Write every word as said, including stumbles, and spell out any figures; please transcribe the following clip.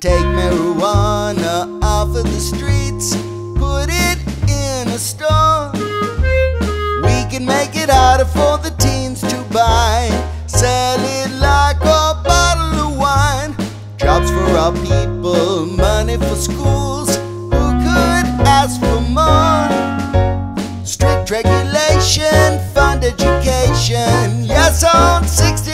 Take marijuana off of the streets, put it in a store. We can make it harder for the teens to buy, sell it like a bottle of wine. Jobs for our people, money for schools. Who could ask for more? Strict regulation, fund education. Yes, on sixty